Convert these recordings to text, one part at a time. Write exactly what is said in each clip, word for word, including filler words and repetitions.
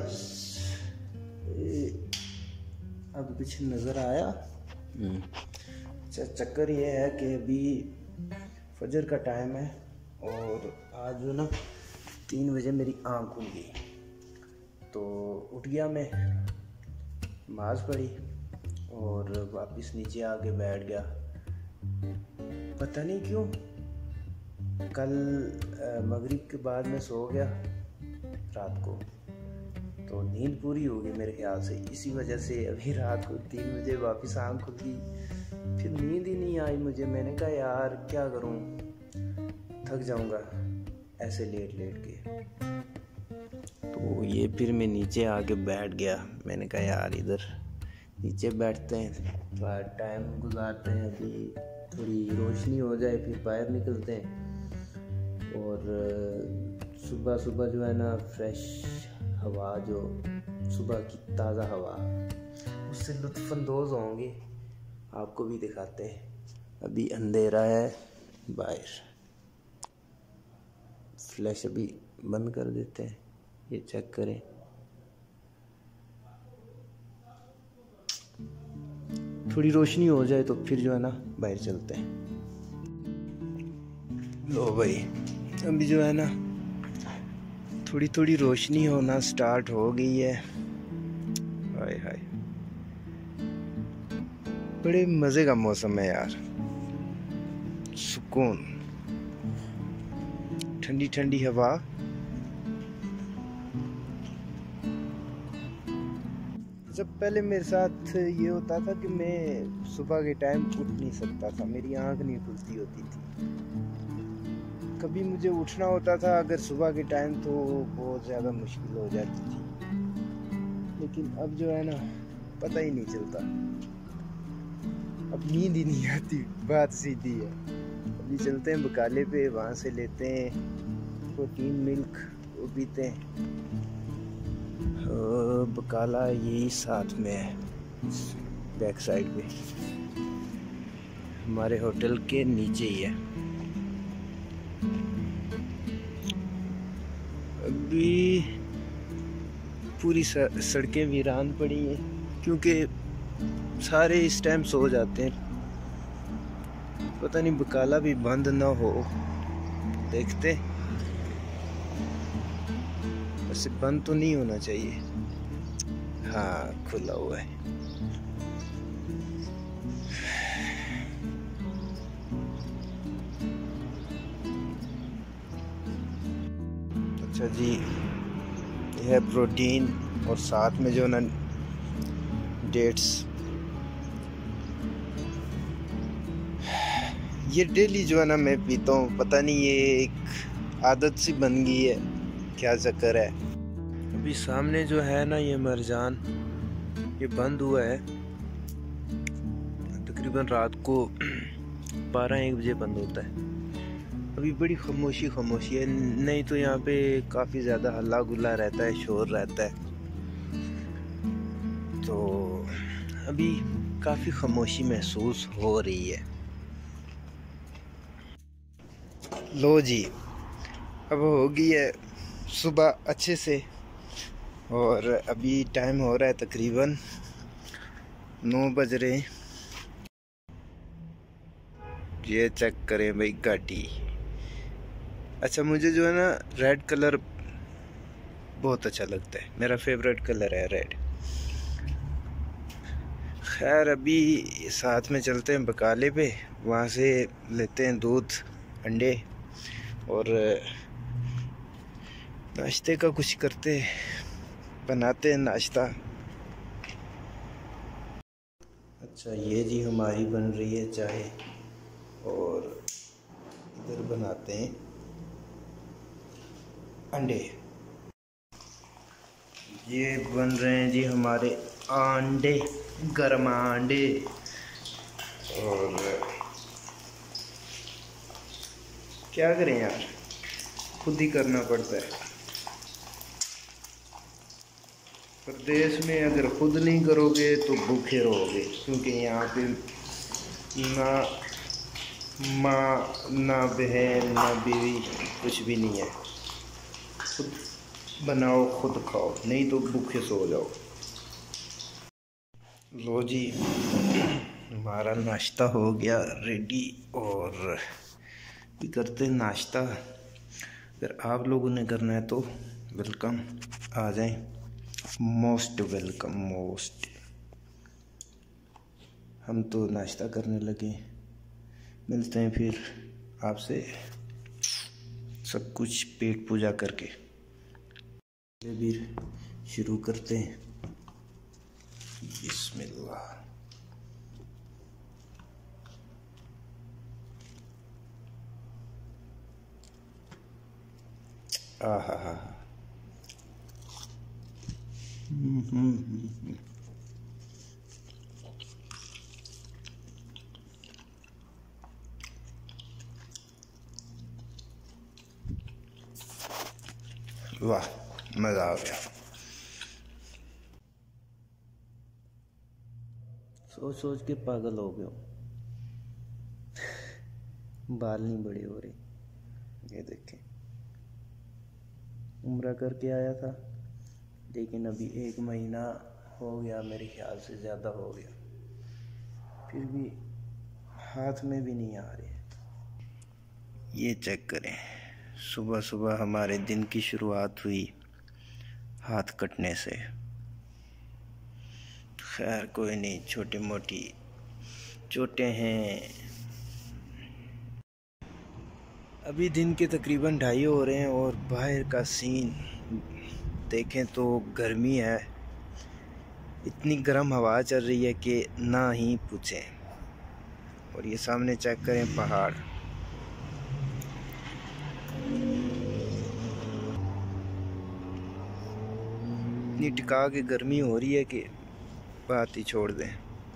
Guys, अब कुछ नज़र आया। अच्छा, चक्कर ये है कि अभी फजर का टाइम है और आज जो ना तीन बजे मेरी आँख खुल गई, तो उठ गया मैं, नमाज़ पढ़ी और वापस नीचे आके बैठ गया। पता नहीं क्यों कल मगरिब के बाद मैं सो गया रात को, तो नींद पूरी हो गई मेरे ख्याल से, इसी वजह से अभी रात को तीन बजे वापस आँख खुल गई। फिर नींद ही नहीं आई मुझे। मैंने कहा यार क्या करूं, थक जाऊंगा ऐसे लेट लेट के, तो ये फिर मैं नीचे आके बैठ गया। मैंने कहा यार इधर नीचे बैठते हैं, थोड़ा टाइम गुजारते हैं, अभी थोड़ी रोशनी हो जाए फिर बाहर निकलते हैं। और सुबह सुबह जो है ना फ्रेश हवा, जो सुबह की ताज़ा हवा, उससे लुत्फ़अंदोज़ होंगे, आपको भी दिखाते हैं। अभी अंधेरा है बाहर, फ्लैश अभी बंद कर देते हैं, ये चेक करें। थोड़ी रोशनी हो जाए तो फिर जो है ना बाहर चलते हैं। लो भाई, अभी जो है ना थोड़ी थोड़ी रोशनी होना स्टार्ट हो गई है। हाय हाय, बड़े मज़े का मौसम है यार, सुकून, ठंडी ठंडी हवा। जब पहले मेरे साथ ये होता था कि मैं सुबह के टाइम उठ नहीं सकता था, मेरी आंख नहीं खुलती होती थी। कभी मुझे उठना होता था अगर सुबह के टाइम तो बहुत ज़्यादा मुश्किल हो जाती थी। लेकिन अब जो है ना पता ही नहीं चलता, अब नींद ही नहीं आती, बात सीधी है। अभी चलते हैं बकाले पे, वहाँ से लेते हैं प्रोटीन मिल्क, वो पीते हैं। बकाला यही साथ में है, बैक साइड पे, हमारे होटल के नीचे ही है। अभी पूरी सड़कें वीरान पड़ी हैं क्योंकि सारे इस टाइम सो जाते हैं। पता नहीं बकाला भी बंद ना हो, देखते। वैसे बंद तो नहीं होना चाहिए, हाँ खुला हुआ है। अच्छा जी, यह है प्रोटीन और साथ में जो ना डेट्स। ये डेली जो है ना मैं पीता हूँ, पता नहीं ये एक आदत सी बन गई है, क्या चक्कर है। अभी सामने जो है ना ये मरजान, ये बंद हुआ है, तकरीबन रात को बारह एक बजे बंद होता है। अभी बड़ी खामोशी खामोशी है, नहीं तो यहाँ पे काफ़ी ज़्यादा हल्ला गुल्ला रहता है, शोर रहता है। तो अभी काफ़ी खामोशी महसूस हो रही है। लो जी, अब हो गई है सुबह अच्छे से, और अभी टाइम हो रहा है तकरीबन नौ बज रहे हैं। ये चेक करें भाई गाड़ी। अच्छा, मुझे जो है ना रेड कलर बहुत अच्छा लगता है, मेरा फेवरेट कलर है रेड। खैर अभी साथ में चलते हैं बकाले पे, वहाँ से लेते हैं दूध, अंडे और नाश्ते का कुछ करते हैं, बनाते हैं नाश्ता। अच्छा ये जी हमारी बन रही है चाय, और इधर बनाते हैं अंडे। ये बन रहे हैं जी हमारे अंडे, गर्म अंडे। और क्या करें यार, खुद ही करना पड़ता है। प्रदेश में अगर खुद नहीं करोगे तो भूखे रहोगे, क्योंकि यहाँ पे ना माँ ना बहन ना बीवी कुछ भी नहीं है। खुद बनाओ खुद खाओ, नहीं तो भूखे सो जाओ। लो जी, हमारा नाश्ता हो गया रेडी और भी करते नाश्ता। अगर आप लोगों ने करना है तो वेलकम, आ जाएं, मोस्ट वेलकम मोस्ट। हम तो नाश्ता करने लगे, मिलते हैं फिर आपसे सब कुछ पेट पूजा करके। फिर शुरू करते हैं, बिस्मिल्लाह। आहा हा हा, वाह मज़ा आ गया। सोच सोच के पागल हो गया, बाल नहीं बड़े हो रहे। ये देखें, उम्रा करके आया था लेकिन अभी एक महीना हो गया, मेरे ख्याल से ज़्यादा हो गया, फिर भी हाथ में भी नहीं आ रहे। ये चेक करें, सुबह सुबह हमारे दिन की शुरुआत हुई हाथ कटने से। खैर कोई नहीं, छोटी मोटी चोटें हैं। अभी दिन के तकरीबन ढाई हो रहे हैं और बाहर का सीन देखें तो गर्मी है, इतनी गर्म हवा चल रही है कि ना ही पूछें। और ये सामने चेक करें पहाड़, इतनी टिका के गर्मी हो रही है कि बात ही छोड़ दें।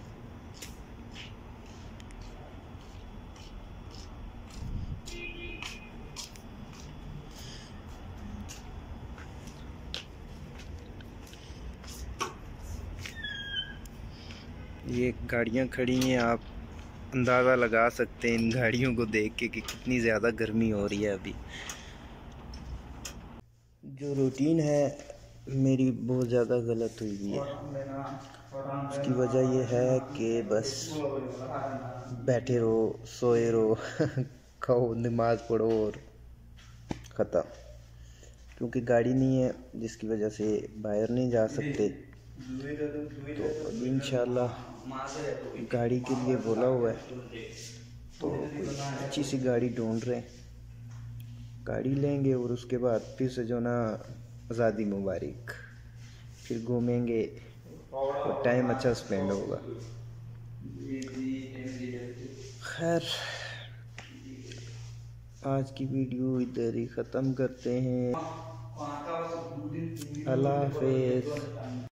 ये गाड़ियाँ खड़ी हैं, आप अंदाज़ा लगा सकते हैं इन गाड़ियों को देख के कि कितनी ज़्यादा गर्मी हो रही है। अभी जो रूटीन है मेरी बहुत ज़्यादा गलत हुई हुई है। उसकी वजह यह है कि बस बैठे रहो, सोए रहो, खाओ, नमाज पढ़ो और ख़त्म। क्योंकि गाड़ी नहीं है जिसकी वजह से बाहर नहीं जा सकते, तो अभी इंशाल्लाह गाड़ी के लिए बोला हुआ है, तो कोई अच्छी सी गाड़ी ढूंढ रहे हैं, गाड़ी लेंगे और उसके बाद फिर से जो ना आज़ादी मुबारक, फिर घूमेंगे और टाइम अच्छा स्पेंड होगा। खैर आज की वीडियो इधर ही ख़त्म करते हैं। अल्लाह हाफ़िज़।